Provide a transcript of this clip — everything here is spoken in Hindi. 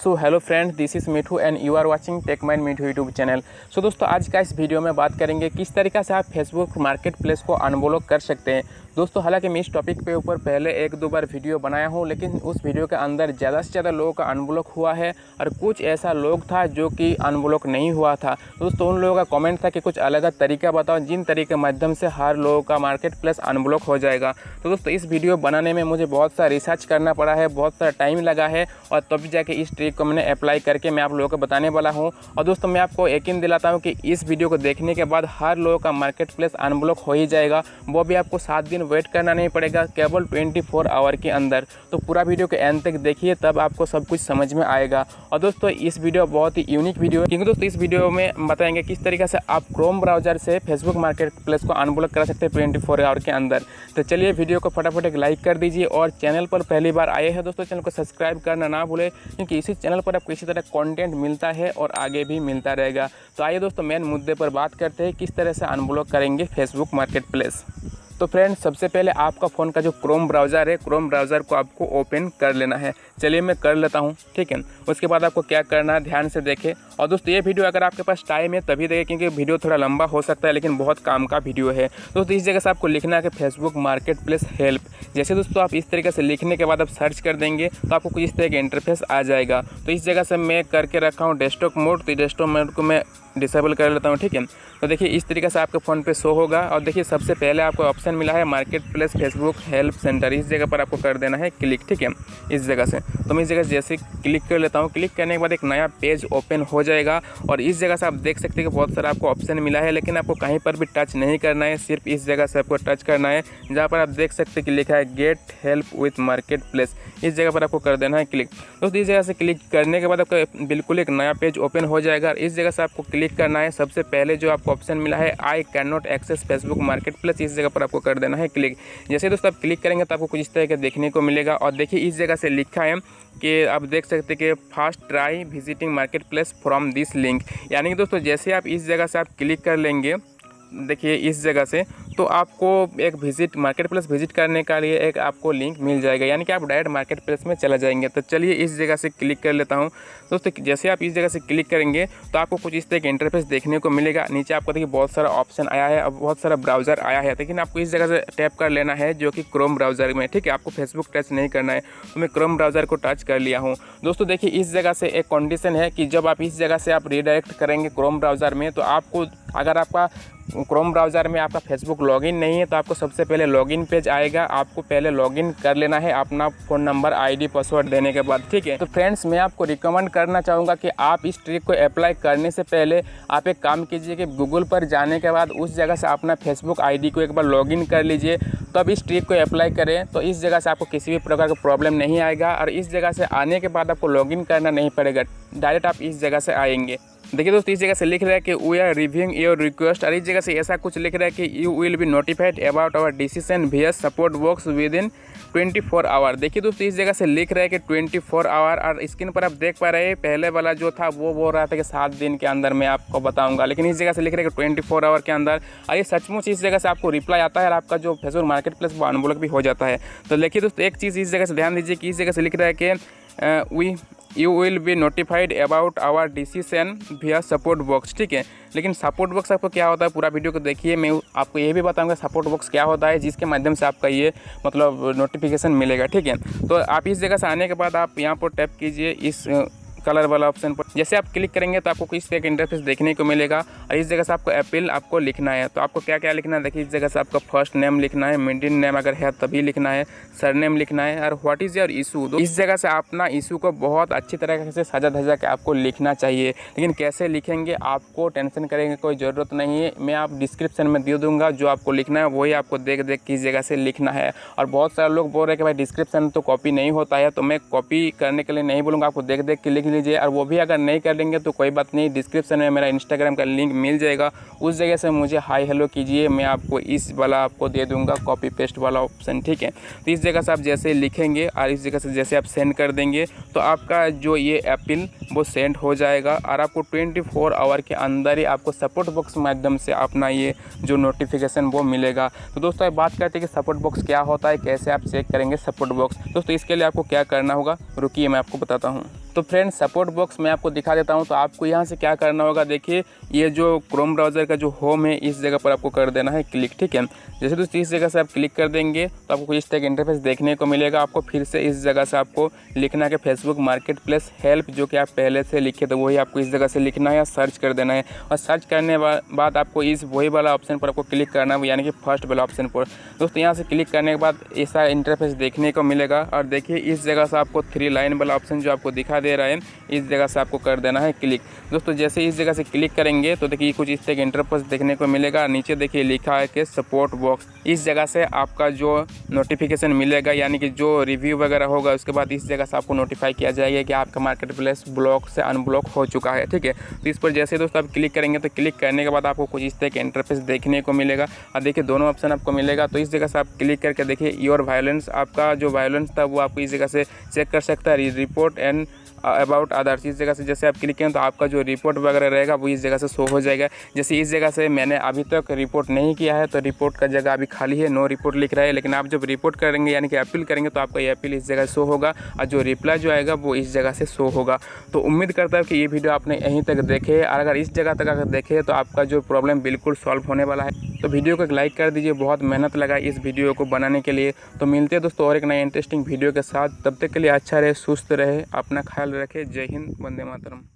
So hello friends, this is Mithu and you are watching tech mind Mithu YouTube channel. So दोस्तों, आज का इस वीडियो में बात करेंगे किस तरीक़ा से आप फेसबुक मार्केट प्लेस को अनब्लॉक कर सकते हैं। दोस्तों, हालांकि मैं इस टॉपिक पे ऊपर पहले एक दो बार वीडियो बनाया हूं, लेकिन उस वीडियो के अंदर ज़्यादा से ज़्यादा लोगों का अनब्लॉक हुआ है और कुछ ऐसा लोग था जो कि अनब्लॉक नहीं हुआ था। दोस्तों, उन लोगों का कमेंट था कि कुछ अलग तरीका बताओ जिन तरीके के माध्यम से हर लोगों का मार्केट प्लेस अनब्लॉक हो जाएगा। तो दोस्तों, इस वीडियो बनाने में मुझे बहुत सा रिसर्च करना पड़ा है, बहुत सारा टाइम लगा है और तब जाके इस ट्रिक को मैंने अप्लाई करके मैं आप लोगों को बताने वाला हूं। और दोस्तों, मैं आपको यकीन दिलाता हूं कि इस वीडियो को देखने के बाद हर लोगों का मार्केट प्लेस अनब्लॉक हो ही जाएगा। वो भी आपको 7 दिन वेट करना नहीं पड़ेगा, केवल 24 आवर के अंदर। तो पूरा वीडियो के एंड तक देखिए, तब आपको सब कुछ समझ में आएगा। और दोस्तों, इस वीडियो बहुत ही यूनिक वीडियो है, क्योंकि दोस्तों इस वीडियो में बताएंगे किस तरीके से आप क्रोम ब्राउजर से फेसबुक मार्केट प्लेस को अनब्लॉक कर सकते हैं 24 आवर के अंदर। तो चलिए वीडियो को फटाफट एक लाइक कर दीजिए और चैनल पर पहली बार आए हैं दोस्तों, चैनल को सब्सक्राइब करना ना भूलें, क्योंकि इसी चैनल पर आपको इसी तरह कंटेंट मिलता है और आगे भी मिलता रहेगा। तो आइए दोस्तों, मेन मुद्दे पर बात करते हैं किस तरह से अनब्लॉक करेंगे फेसबुक मार्केट प्लेस। तो फ्रेंड्स, सबसे पहले आपका फ़ोन का जो क्रोम ब्राउज़र है, क्रोम ब्राउज़र को आपको ओपन कर लेना है। चलिए मैं कर लेता हूं, ठीक है। उसके बाद आपको क्या करना है, ध्यान से देखें। और दोस्तों, ये वीडियो अगर आपके पास टाइम है तभी देखें, क्योंकि वीडियो थोड़ा लंबा हो सकता है, लेकिन बहुत काम का वीडियो है। दोस्तों, इस जगह से आपको लिखना है कि फेसबुक मार्केट प्लेस हेल्प। जैसे दोस्तों आप इस तरीके से लिखने के बाद आप सर्च कर देंगे तो आपको कुछ इस तरह का इंटरफेस आ जाएगा। तो इस जगह से मैं करके रखा हूँ डेस्कटॉप मोड, तो डेस्कटॉप मोड को मैं डिसेबल कर लेता हूँ, ठीक है। तो देखिए इस तरीके से आपके फ़ोन पे शो होगा। और देखिए सबसे पहले आपको ऑप्शन मिला है market place Facebook help centre. इस जगह पर आपको कर देना है क्लिक, ठीक है, इस जगह से। तो मैं इस जगह से जैसे क्लिक कर लेता हूँ, क्लिक करने के बाद एक नया पेज ओपन हो जाएगा। और इस जगह से आप देख सकते हैं कि बहुत सारा आपको ऑप्शन मिला है, लेकिन आपको कहीं पर भी टच नहीं करना है, सिर्फ इस जगह से आपको टच करना है जहाँ पर आप देख सकते हैं कि लिखा है get help with market place. इस जगह पर आपको कर देना है क्लिक। दोस्तों, इस जगह से क्लिक करने के बाद आपका बिल्कुल एक नया पेज ओपन हो जाएगा। इस जगह से आपको क्लिक करना है, सबसे पहले जो आपको ऑप्शन मिला है I can not access Facebook market place, इस जगह पर आपको कर देना है क्लिक। जैसे दोस्तों आप क्लिक करेंगे तो आपको कुछ इस तरह के देखने को मिलेगा। और देखिए इस जगह से लिखा है कि आप देख सकते हैं कि first try visiting market place from this link. यानी कि दोस्तों जैसे आप इस जगह से आप क्लिक कर लेंगे, देखिए इस जगह से, तो आपको एक विजिट मार्केट प्लेस विजिट करने का लिए एक आपको लिंक मिल जाएगा, यानी कि आप डायरेक्ट मार्केट प्लेस में चला जाएंगे। तो चलिए इस जगह से क्लिक कर लेता हूं दोस्तों। जैसे आप इस जगह से क्लिक करेंगे तो आपको कुछ इस तरह का इंटरफेस देखने को मिलेगा। नीचे आपको देखिए बहुत सारा ऑप्शन आया है, अब बहुत सारा ब्राउज़र आया है, लेकिन आपको इस जगह से टैप कर लेना है जो कि क्रोम ब्राउज़र में, ठीक है। आपको फेसबुक टच नहीं करना है। तो मैं क्रोम ब्राउज़र को टच कर लिया हूँ। दोस्तों देखिए इस जगह से एक कंडीशन है कि जब आप इस जगह से आप रीडायरेक्ट करेंगे क्रोम ब्राउज़र में, तो आपको अगर आपका क्रोम ब्राउज़र में आपका फेसबुक लॉगिन नहीं है तो आपको सबसे पहले लॉगिन पेज आएगा। आपको पहले लॉगिन कर लेना है अपना फ़ोन नंबर, आईडी, पासवर्ड देने के बाद, ठीक है। तो फ्रेंड्स, मैं आपको रिकमेंड करना चाहूँगा कि आप इस ट्रिक को अप्लाई करने से पहले आप एक काम कीजिए कि गूगल पर जाने के बाद उस जगह से अपना फेसबुक आईडी को एक बार लॉगिन कर लीजिए, तब इस ट्रिक को अप्लाई करें। तो इस जगह से आपको किसी भी प्रकार का प्रॉब्लम नहीं आएगा और इस जगह से आने के बाद आपको लॉगिन करना नहीं पड़ेगा, डायरेक्ट आप इस जगह से आएंगे। देखिए दोस्तों, इस जगह से लिख रहा है कि we are reviewing your request, और इस जगह से ऐसा कुछ लिख रहा है कि you will be notified about our decision via support box with in 24 hour. देखिए दोस्तों, इस जगह से लिख रहा है कि 24 आवर, और स्क्रीन पर आप देख पा रहे हैं पहले वाला जो था वो बोल रहा था कि 7 दिन के अंदर मैं आपको बताऊंगा, लेकिन इस जगह से लिख रहा है कि 24 आवर के अंदर। और ये सचमुच इस जगह से आपको रिप्लाई आता है और आपका जो फेसबुक मार्केट प्लेस वो अनब्लॉक भी हो जाता है। तो देखिए दोस्तों, एक चीज़ इस जगह से ध्यान दीजिए कि इस जगह से लिख रहा है कि you will be notified about our decision via support box, ठीक है। लेकिन सपोर्ट बॉक्स आपको क्या होता है, पूरा वीडियो को देखिए, मैं आपको ये भी बताऊंगा सपोर्ट बॉक्स क्या होता है, जिसके माध्यम से आपका ये मतलब नोटिफिकेशन मिलेगा, ठीक है। तो आप इस जगह से आने के बाद आप यहाँ पर टैप कीजिए इस कलर वाला ऑप्शन पर। जैसे आप क्लिक करेंगे तो आपको इस तरह का इंटरफेस देखने को मिलेगा। और इस जगह से आपको अपील आपको लिखना है। तो आपको क्या क्या लिखना है, देखिए इस जगह से आपका फर्स्ट नेम लिखना है, मिडिल नेम अगर है तभी लिखना है, सरनेम लिखना है, और व्हाट इज़ योर इशू। तो इस जगह से अपना इशू को बहुत अच्छी तरह से सजा धजा के आपको लिखना चाहिए। लेकिन कैसे लिखेंगे, आपको टेंशन करेंगे कोई ज़रूरत नहीं है, मैं आप डिस्क्रिप्शन में दे दूँगा। जो आपको लिखना है वही आपको देख देख के इस जगह से लिखना है। और बहुत सारे लोग बोल रहे हैं कि भाई डिस्क्रिप्शन तो कॉपी नहीं होता है, तो मैं कॉपी करने के लिए नहीं बोलूँगा, आपको देख देख के लिख लीजिए। और वो भी अगर नहीं कर लेंगे तो कोई बात नहीं, डिस्क्रिप्शन में मेरा इंस्टाग्राम का लिंक मिल जाएगा, उस जगह से मुझे हाई हेलो कीजिए, मैं आपको इस वाला आपको दे दूंगा कॉपी पेस्ट वाला ऑप्शन, ठीक है। तो इस जगह से आप जैसे लिखेंगे और इस जगह से जैसे आप सेंड कर देंगे तो आपका जो ये अपील वो सेंड हो जाएगा और आपको 24 आवर के अंदर ही आपको सपोर्ट बॉक्स माध्यम से अपना ये जो नोटिफिकेशन वो मिलेगा। तो दोस्तों अब बात करते हैं कि सपोर्ट बॉक्स क्या होता है, कैसे आप चेक करेंगे सपोर्ट बॉक्स। दोस्तों इसके लिए आपको क्या करना होगा, रुकिए मैं आपको बताता हूँ। तो फ्रेंड्स सपोर्ट बॉक्स मैं आपको दिखा देता हूं। तो आपको यहां से क्या करना होगा, देखिए ये जो क्रोम ब्राउज़र का जो होम है इस जगह पर आपको कर देना है क्लिक, ठीक है। जैसे दोस्तों इस जगह से आप क्लिक कर देंगे तो आपको इस तरह का इंटरफेस देखने को मिलेगा। आपको फिर से इस जगह से आपको लिखना है कि फेसबुक मार्केट प्लेस हेल्प, जो कि आप पहले से लिखे तो वही आपको इस जगह से लिखना है या सर्च कर देना है। और सर्च करने बाद आपको इस वही वाला ऑप्शन पर आपको क्लिक करना है, यानी कि फर्स्ट वाला ऑप्शन पर। दोस्तों यहाँ से क्लिक करने के बाद ऐसा इंटरफेस देखने को मिलेगा और देखिए इस जगह से आपको 3 लाइन वाला ऑप्शन जो आपको दिखा दे रहा है इस जगह से आपको कर देना है क्लिक। दोस्तों जैसे इस जगह से क्लिक करेंगे तो देखिए कुछ इस तरह का इंटरफेस देखने को मिलेगा। नीचे देखिए लिखा है कि सपोर्ट बॉक्स, इस जगह से आपका जो नोटिफिकेशन मिलेगा यानी कि जो रिव्यू वगैरह होगा उसके बाद इस जगह से आपको नोटिफाई किया जाएगा कि आपका मार्केट प्लेस ब्लॉक से अनब्लॉक हो चुका है, ठीक है। तो इस पर जैसे दोस्तों आप क्लिक करेंगे तो क्लिक करने के बाद आपको कुछ इस तरह का इंटरफेस देखने को मिलेगा और देखिए दोनों ऑप्शन आपको मिलेगा। तो इस जगह से आप क्लिक करके देखिए योर वायलेंस, आपका जो वायलेंस था वो आपको इस जगह से चेक कर सकता है। रिपोर्ट एंड अबाउट अदर्स, इस जगह से जैसे आप क्लिक करें तो आपका जो रिपोर्ट वगैरह रहेगा वो इस जगह से शो हो जाएगा। जैसे इस जगह से मैंने अभी तक रिपोर्ट नहीं किया है तो रिपोर्ट का जगह अभी खाली है, नो रिपोर्ट लिख रहा है। लेकिन आप जब रिपोर्ट करेंगे यानी कि अपील करेंगे तो आपका ये अपील इस जगह शो होगा और जो रिप्लाई जो आएगा वो इस जगह से शो होगा। तो उम्मीद करता हूँ कि ये वीडियो आपने यहीं तक देखे और अगर इस जगह तक अगर देखे तो आपका जो प्रॉब्लम बिल्कुल सॉल्व होने वाला है। तो वीडियो को एक लाइक कर दीजिए, बहुत मेहनत लगा इस वीडियो को बनाने के लिए। तो मिलते हैं दोस्तों और एक नए इंटरेस्टिंग वीडियो के साथ, तब तक के लिए अच्छा रहे, सुस्त रहे, अपना ख्याल रखें। जय हिंद, वंदे मातरम।